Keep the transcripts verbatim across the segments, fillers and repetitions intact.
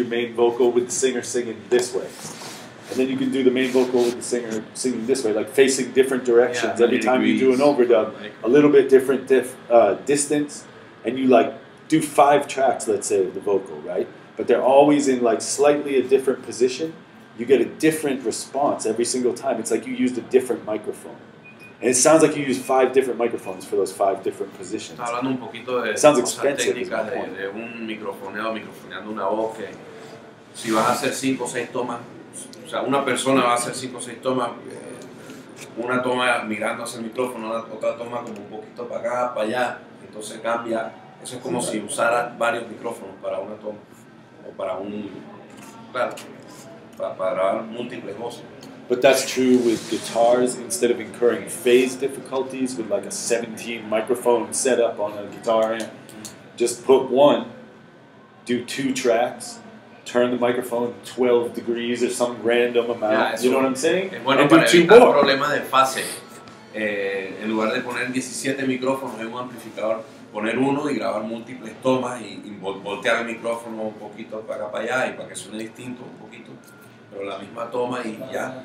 main vocal with the singer singing this way. And then you can do the main vocal with the singer singing this way, like facing different directions. Yeah, Every time degrees, you do an overdub, like, a little bit different diff, uh, distance, and you like do five tracks, let's say, of the vocal, right? But they're always in like slightly a different position. You get a different response every single time. It's like you used a different microphone. And it sounds like you use five different microphones for those five different positions. Está hablando un poquito de Sounds cosas expensive, técnicas is my de, point. de un microfoneo, microfoneando una voz que si vas a hacer cinco o seis tomas, o sea, una persona va a hacer cinco o seis tomas, eh, una toma mirando hacia el micrófono, otra toma como un poquito para acá, para allá, entonces cambia. Eso es como si usara varios micrófonos para una toma o para un, claro, para, para grabar múltiples voces. But that's true with guitars. Instead of incurring phase difficulties with like a seventeen microphone setup on a guitar amp, just put one, do two tracks, turn the microphone twelve degrees or some random amount. Yeah, you know what I'm saying? Es bueno and para do two evitar more. problemas de fase. Eh, en lugar de poner diecisiete micrófonos en un amplificador, poner uno y grabar múltiples tomas y, y voltear el micrófono un poquito para acá para allá y para que suene distinto un poquito, pero la misma toma y ya.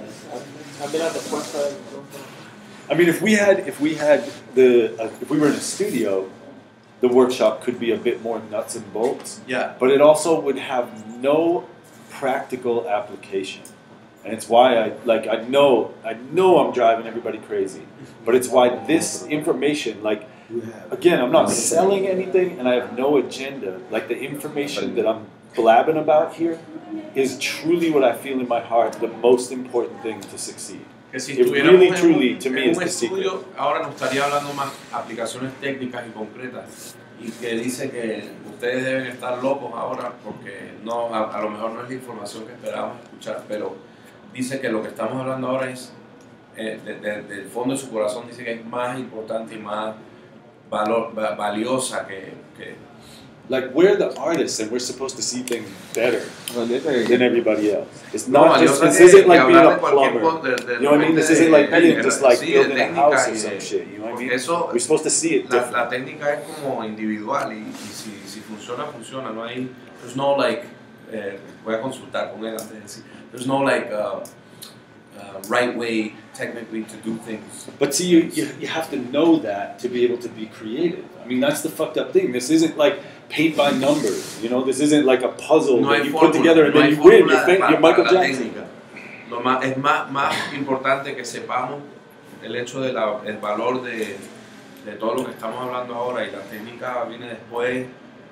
I mean, if we had, if we had the, uh, if we were in a studio, the workshop could be a bit more nuts and bolts. Yeah. But it also would have no practical application, and it's why I like. I know, I know, I'm driving everybody crazy, but it's why this information, like, again, I'm not selling anything, and I have no agenda. Like the information that I'm blabbing about here is truly what I feel in my heart the most important thing to succeed. Que si It estuviéramos really, en truly, un, to me, en is un the secret. estudio, ahora nos estaría hablando más aplicaciones técnicas y concretas y que dice que ustedes deben estar locos ahora porque no, a, a lo mejor no es la información que esperábamos escuchar, pero dice que lo que estamos hablando ahora es, eh, de, de, del fondo de su corazón, dice que es más importante y más valor, valiosa que, que Like, we're the artists and we're supposed to see things better Valiosa than everybody else. It's No, not just, valiosa this que- isn't que like being hablar a de cualquier plumber. cosa, de- de You know what I mean? This repente isn't like de- being de- just like sí, de building a técnica house y or some de- shit. You know what I porque mean? eso- We're supposed to see it La, different. la técnica es como individual y, y si, si funciona, funciona. No hay, there's no like, eh, voy a consultar con él antes de decir, there's no like uh, uh, right way technically to do things. But see, you, you, you have to know that to be able to be creative. I mean, that's the fucked up thing. This isn't like paint by numbers, you know? This isn't like a puzzle No that hay you fórmula, put together and no then hay you win. fórmula You're, fa- para- you're Michael para la Jackson. técnica. Lo más, es más, más importante que sepamos el hecho del el valor de, de todo lo que estamos hablando ahora y la técnica viene después,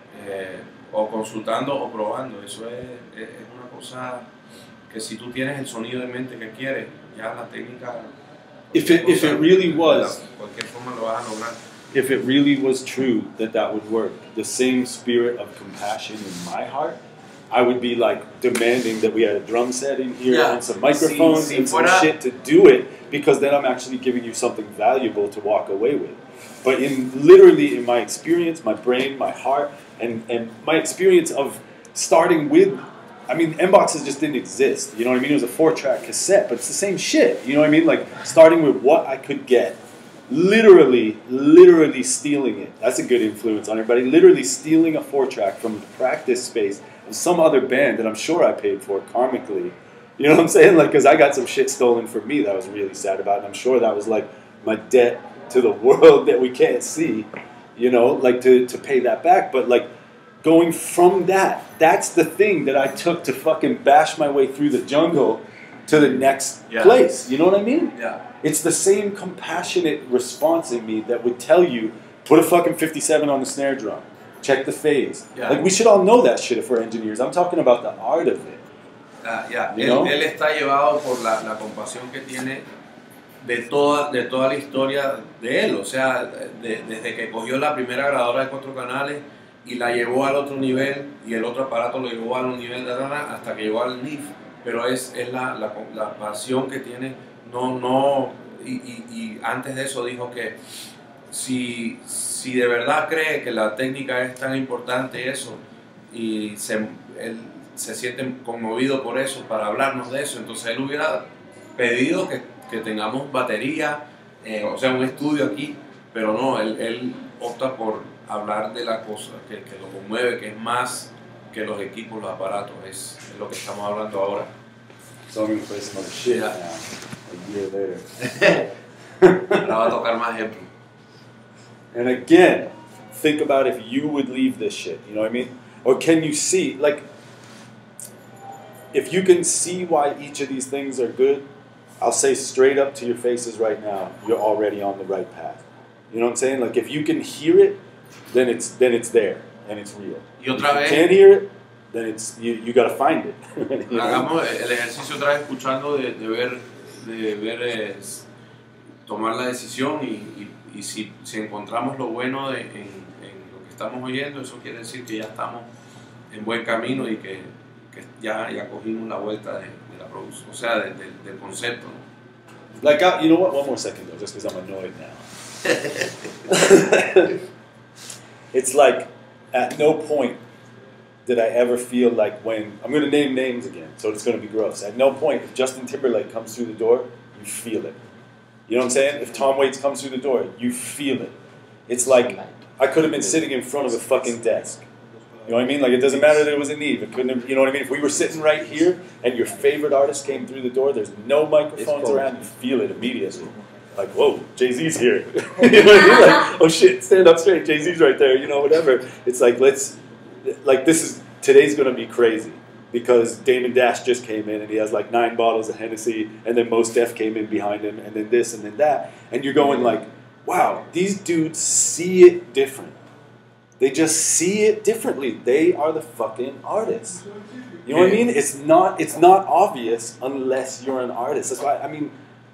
eh, o consultando o probando. Eso es, es, es una cosa que si tú tienes el sonido en mente que quieres, ya la técnica... If it, if it really was, de cualquier forma lo vas a lograr. if it really was true that that would work, the same spirit of compassion in my heart, I would be like demanding that we had a drum set in here Yeah. and some microphones Si- si and some fuera- shit to do it, because then I'm actually giving you something valuable to walk away with. But in literally in my experience, my brain, my heart, and, and my experience of starting with, I mean, M boxes just didn't exist. You know what I mean? It was a four-track cassette, but it's the same shit. You know what I mean? Like starting with what I could get. Literally, literally stealing it. That's a good influence on everybody. Literally stealing a four-track from the practice space of some other band that I'm sure I paid for karmically. You know what I'm saying? Like, because I got some shit stolen from me that I was really sad about, and I'm sure that was like my debt to the world that we can't see. You know, like to to pay that back. But like going from that, that's the thing that I took to fucking bash my way through the jungle to the next Yeah. place. You know what I mean? Yeah. It's the same compassionate response in me that would tell you, put a fucking fifty-seven on the snare drum. Check the phase. Yeah. Like, we should all know that shit if we're engineers. I'm talking about the art of it. Ah, ya, You él, know? él está llevado por la, la compasión que tiene de toda, de toda la historia de él, o sea, de- desde que cogió la primera grabadora de cuatro canales y la llevó al otro nivel y el otro aparato lo llevó al nivel de rana hasta que llegó al N I F, pero es, es la, la, la pasión que tiene, no, no, y, y, y antes de eso dijo que si, si de verdad cree que la técnica es tan importante eso y se, él se siente conmovido por eso para hablarnos de eso, entonces él hubiera pedido que, que tengamos batería, eh, o sea, un estudio aquí, pero no, él, él opta por hablar de la cosa que, que lo conmueve, que es más que los equipos, los aparatos, es, es lo que estamos hablando ahora. So I'm going to play some other shit Yeah. now, a year later. Ahora va a tocar más ejemplos. And again, think about if you would leave this shit, you know what I mean? Or can you see, like, if you can see why each of these things are good, I'll say straight up to your faces right now, you're already on the right path. You know what I'm saying? Like, if you can hear it, then it's then it's there and it's real. Y otra if vez, you can't hear it, then it's you, you got to find it. You know? hagamos el ejercicio otra vez escuchando de, de ver, de ver eh, tomar la decisión y, y, y si, si encontramos lo bueno de, en, en lo que estamos oyendo, eso quiere decir que ya estamos en buen camino y que, que ya, ya cogimos la vuelta de, de la producción, o sea, de, de, del concepto, ¿no? Like, uh, you know what? One more second though, just because I'm annoyed now. It's like, at no point did I ever feel like when, I'm going to name names again, so it's going to be gross. At no point, if Justin Timberlake comes through the door, you feel it. You know what I'm saying? If Tom Waits comes through the door, you feel it. It's like, I could have been sitting in front of a fucking desk. You know what I mean? Like, it doesn't matter that it was a Eve. It couldn't have, you know what I mean? If we were sitting right here and your favorite artist came through the door, there's no microphones around, you feel it immediately. Like, whoa, Jay-Z's here. You know what I mean? Like, oh shit, stand up straight, Jay-Z's right there, you know, whatever. It's like, let's, like, this is, today's gonna be crazy. Because Damon Dash just came in and he has like nine bottles of Hennessy, and then Mos Def came in behind him, and then this and then that. And you're going like, wow, these dudes see it different. They just see it differently. They are the fucking artists. You know what I mean? It's not, it's not obvious unless you're an artist. That's why, I mean,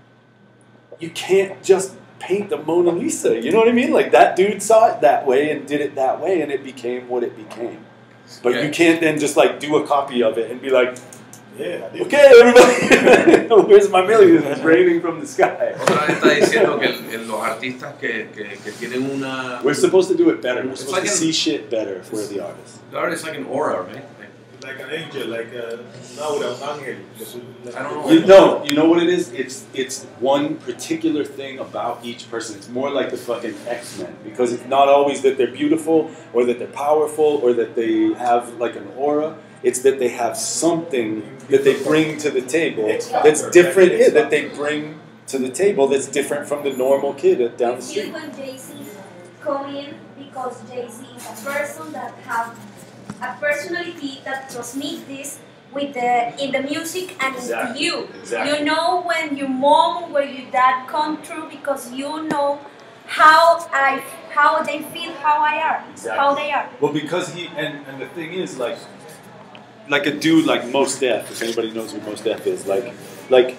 you can't just paint the Mona Lisa. You know what I mean? Like, that dude saw it that way and did it that way, and it became what it became. But you can't then just like do a copy of it and be like, yeah, okay, everybody, where's my million? It's raining from the sky. Otra vez está diciendo que el- el- los artistas que, que, que tienen una... We're supposed to do it better. We're It's supposed like to an- see shit better if we're the artists. The artist is like an aura, right? Like an angel, like a, un aura, un ángel. I don't know. You know, you know what it is? It's it's one particular thing about each person. It's more like the fucking X-Men, because it's not always that they're beautiful or that they're powerful or that they have like an aura. It's that they have something that they bring to the table that's different. Yeah, that they bring to the table that's different from the normal kid down the I feel street. when Jay-Z come in, because Jay-Z is a person that have a personality that transmits this with the in the music and Exactly. into you. Exactly. You know when your mom, when your dad come through, because you know how I how they feel, how I are, Exactly. how they are. Well, because he and, and the thing is, like, like a dude like Mos Def. If anybody knows who Mos Def is, like, like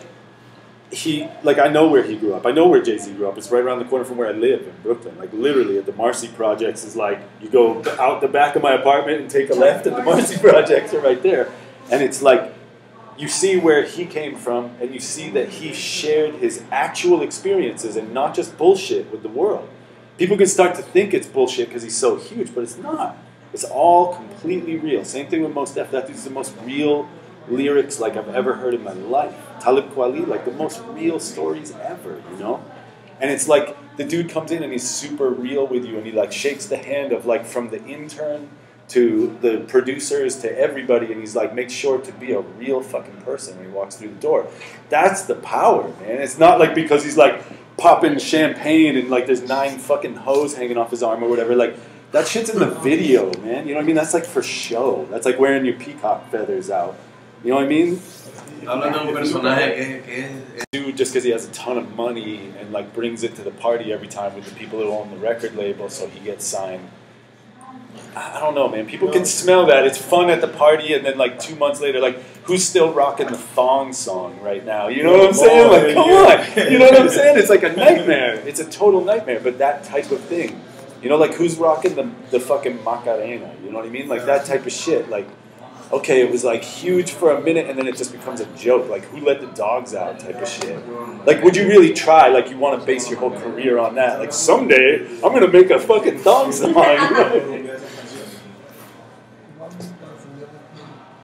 he, like I know where he grew up. I know where Jay-Z grew up. It's right around the corner from where I live in Brooklyn. Like literally, at the Marcy Projects is like you go out the back of my apartment and take a left, and the Marcy Projects are right there. And it's like you see where he came from, and you see that he shared his actual experiences and not just bullshit with the world. People can start to think it's bullshit because he's so huge, but it's not. It's all completely real. Same thing with Mos Def. That dude's the most real lyrics like I've ever heard in my life. Talib Kweli, like the most real stories ever, you know? And it's like the dude comes in and he's super real with you, and he like shakes the hand of like from the intern to the producers to everybody, and he's like makes sure to be a real fucking person when he walks through the door. That's the power, man. It's not like because he's like popping champagne and like there's nine fucking hoes hanging off his arm or whatever. Like that shit's in the video, man. You know what I mean? That's like for show. That's like wearing your peacock feathers out. You know what I mean? Hablando de un personaje que, que es... Dude, just because he has a ton of money and like brings it to the party every time with the people who own the record label, so he gets signed. I I don't know, man. People can smell that. It's fun at the party, and then like two months later, like who's still rocking the thong song right now? You know what I'm saying? Like, come on. You know what I'm saying? It's like a nightmare. It's a total nightmare. But that type of thing, you know, like who's rocking the the fucking Macarena? You know what I mean? Like that type of shit. Like, okay, it was like huge for a minute, and then it just becomes a joke. Like, who let the dogs out type of shit. Like, would you really try? Like, you want to base your whole career on that? Like, someday I'm gonna make a fucking thong song. You know?